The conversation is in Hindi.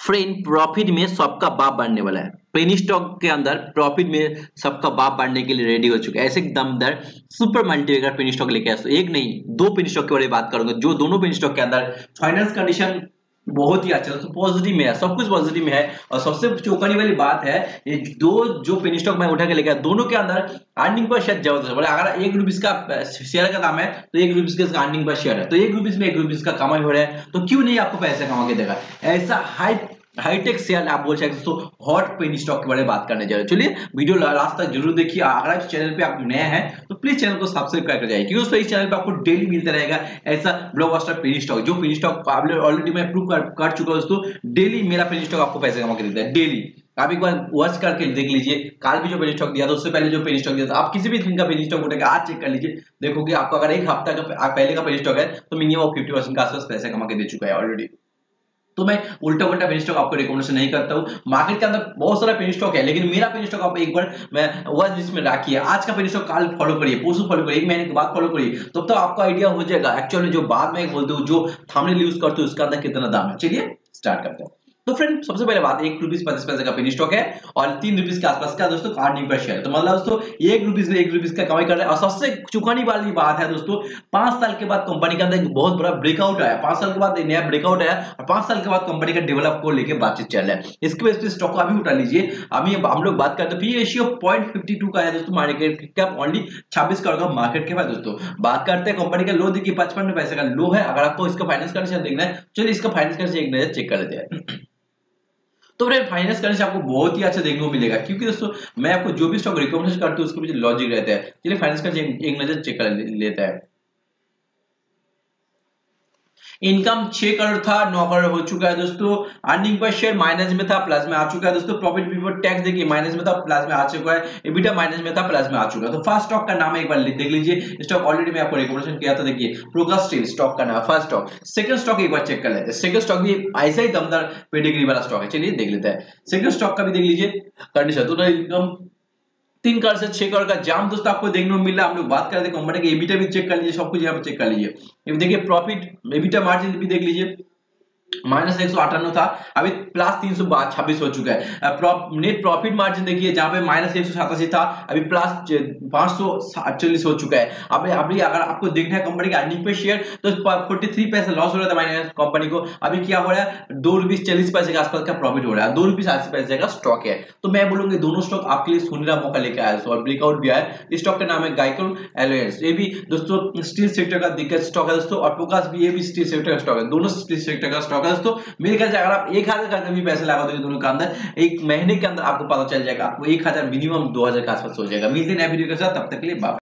फ्रेंड प्रॉफिट में सबका बाप बढ़ने वाला है। पेनी स्टॉक के अंदर प्रॉफिट में सबका बाप बढ़ने के लिए रेडी हो चुका है। ऐसे दमदार सुपर मल्टीवेगर पेनी स्टॉक लेके आए, तो एक नहीं दो पेनी स्टॉक के बारे में बात करूंगा, जो दोनों पेनी स्टॉक के अंदर फाइनेंस कंडीशन बहुत ही अच्छा है, तो पॉजिटिव में है, सब कुछ पॉजिटिव में है। और सबसे चौंकाने वाली बात है, ये दो जो पेनी स्टॉक मैं उठा के लेके आया, दोनों के अंदर अर्निंग पर शेयर जबरदस्त है। बोले अगर ₹1 का शेयर का दाम है तो ₹1 का अर्निंग पर शेयर है, तो ₹1 में ₹1 का कमाई हो रहा है, तो क्यों नहीं आपको पैसे कमा के देगा। ऐसा हाईटेक शेयर आप बोल सकते हैं। तो हॉट पेनी स्टॉक के बारे में बात करने जा रहे हैं। चलिए वीडियो लास्ट तक जरूर देखिए। अगर इस चैनल पे आप नए हैं तो प्लीज चैनल को सब्सक्राइब करके जाइए, क्योंकि दोस्तों इस चैनल पे आपको डेली मिलता रहेगा ऐसा ब्लॉकबस्टर पेनी स्टॉक, जो पेनी स्टॉक ऑलरेडी मैं प्रूव कर चुका हूं दोस्तों। डेली मेरा पेनी स्टॉक आपको पैसे कमा के देता है, डेली। आप एक बार वॉच करके देख लीजिए, कल भी जो पेनी स्टॉक दिया था, उससे पहले जो पेनी स्टॉक दिया था, आप किसी भी दिन का पेनी स्टॉक उठाकर आज चेक कर लीजिए, देखोगे आपको अगर एक हफ्ता का पहले का पेनी स्टॉक है तो मिनिमम 50% का आसपास पैसे कमा के दे चुका है ऑलरेडी। तो मैं उल्टा पेनी स्टॉक आपको रिकमेंडेशन नहीं करता हूं। मार्केट के अंदर बहुत सारा पेनी स्टॉक है, लेकिन मेरा पेनी स्टॉक आप एक बार मैं वॉच लिस्ट में रखिए। आज का पेनी स्टॉक कल फॉलो करिए, परसों फॉलो करिए, एक महीने के बाद फॉलो करिए, तब तो आपको आइडिया हो जाएगा एक्चुअली जो बाद में बोलते हो, जो थंबनेल यूज करते हो उसका अंदर कितना दाम है। चलिए स्टार्ट करते हैं। तो फ्रेंड सबसे पहले बात, ₹1.35 का पेनी स्टॉक है और ₹3 के आसपास का दोस्तों अर्निंग पर शेयर। तो मतलब दोस्तों ₹1 में ₹1 का कमाई कर रहे हैं। और सबसे चौंकाने वाली बात है दोस्तों, 5 साल के बाद कंपनी के अंदर एक बहुत बड़ा ब्रेकआउट आया, 5 साल के बाद नया ब्रेकआउट आया और 5 साल के बाद कंपनी का डेवलप को लेकर बातचीत चल रहा है। इसकी वजह से स्टॉक को अभी उठा लीजिए। अभी हम लोग बात करते हैं, पी रेशियो 0.52 का है दोस्तों, मार्केट कैप ओनली 26 करोड़ का मार्केट कैप है दोस्तों। बात करते हैं कंपनी का लो, देखिए 55 पैसे का लो है। अगर आपको इसका फाइनेंस कंडीशन देखना है, चलिए इसका फाइनेंस कंडीशन एक नजर चेक कर लेते हैं। तो फ्रेंड फाइनेंस करने से आपको बहुत ही अच्छा देखने को मिलेगा, क्योंकि दोस्तों मैं आपको जो भी स्टॉक रिकमेंड करता हूं उसके पीछे लॉजिक रहता है। चलिए फाइनेंस करने एक नजर चेक कर लेता है। इनकम 6 करोड़ था, 9 करोड़ हो चुका है दोस्तों। अर्निंग पर शेयर माइनस में था, प्लस में आ चुका है दोस्तों। प्रॉफिट बिफोर टैक्स देखिए माइनस में था, प्लस में आ चुका है। एबिटा माइनस में था, प्लस में आ चुका है। तो फर्स्ट स्टॉक का नाम एक बार देख लीजिए। स्टॉक ऑलरेडी मैं आपको रिकमेंडेशन किया था, देखिए प्रोग्रेस स्टील स्टॉक का नाम फर्स्ट स्टॉक। सेकंड स्टॉक एक बार चेक कर लेते हैं। सेकंड स्टॉक भी ऐसा ही दमदार पेडिग्री वाला स्टॉक है, चलिए देख लेते हैं। सेकंड स्टॉक का भी देख लीजिए कंडीशन। तो इनकम 3 करोड़ से 6 करोड़ का जाम दोस्तों आपको देखने को मिल रहा है। हम लोग बात कर रहे थे कंपनी के एबिटा भी चेक कर लीजिए, सब कुछ यहाँ पे चेक कर लीजिए। देखिए प्रॉफिट एबिटा मार्जिन भी देख लीजिए, -158 था, अभी +326 हो चुका है। नेट प्रॉफिट मार्जिन देखिए, जहां पे -187 था, अभी +548 हो चुका है। अभी अगर आपको देखना है कंपनी का अर्निंग पे शेयर, तो 43 पैसे लॉस हो रहा था माइनस कंपनी को, अभी क्या हो रहा है ₹2.40 के आसपास का प्रॉफिट हो रहा है। ₹2.80 का स्टॉक है। तो मैं बोलूंगा दोनों स्टॉक आपके लिए सुनहरा मौका लेकर आया और ब्रेकआउट भी आया। इस स्टॉक का नाम है गाइकोन एलायंस, ये भी दोस्तों स्टील सेक्टर का दिग्गज स्टॉक है दोस्तों। और प्रोकास भी, ये भी स्टील सेक्टर का स्टॉक है, दोनों स्टील सेक्टर का स्टॉक है दोस्तों। मेरे ख्याल से अगर आप 1000 का भी पैसे लगा दोगे दोनों के अंदर, एक महीने के अंदर आपको पता चल जाएगा, आपको 1000 मिनिमम 2000 के आसपास हो जाएगा। मिलते हैं नए वीडियो के साथ, तब तक के लिए बाय।